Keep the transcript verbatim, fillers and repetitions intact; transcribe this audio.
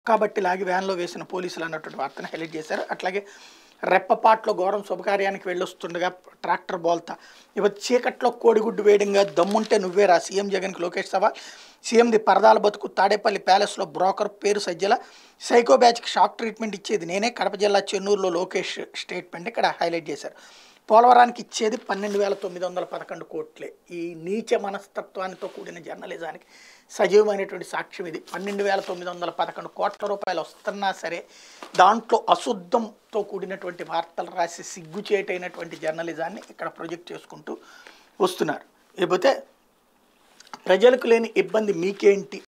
కాబట్టి లాగి వ్యాన్‌లో వేసిన పోలీసులు అన్నటువంటి వార్తను హైలైట్ చేశారు. అట్లాగే రెప్పపాటులో ఘోరం శుభకార్యానికి వెళ్ళొస్తుండగా ట్రాక్టర్ బోల్తా. ఇవాళ చీకట్లో కోడిగుడ్డు వేయడంగా దమ్ముంటే నువ్వేరా సీఎం జగన్‌కి లోకేష్ సవాల్. సీఎంది పరదాల బతుకు తాడేపల్లి ప్యాలెస్‌లో బ్రోకర్ పేరు సజ్జల. సైకో బ్యాచ్‌కి షాక్ ట్రీట్మెంట్ ఇచ్చేది నేనే కడప జిల్లా చెన్నూరులో లోకేష్ స్టేట్మెంట్ ఇక్కడ హైలైట్ చేశారు. పోలవరానికి ఇచ్చేది పన్నెండు వేల తొమ్మిది వందల పదకొండు కోట్లే. ఈ నీచ మనస్తత్వానితో కూడిన జర్నలిజానికి సజీవమైనటువంటి సాక్ష్యం ఇది. పన్నెండు వేల తొమ్మిది వందల పదకొండు కోట్ల రూపాయలు వస్తున్నా సరే దాంట్లో అశుద్ధంతో కూడినటువంటి వార్తలు రాసి సిగ్గుచేటైనటువంటి జర్నలిజాన్ని ఇక్కడ ప్రొజెక్ట్ చేసుకుంటూ వస్తున్నారు. లేకపోతే ప్రజలకు లేని ఇబ్బంది మీకేంటి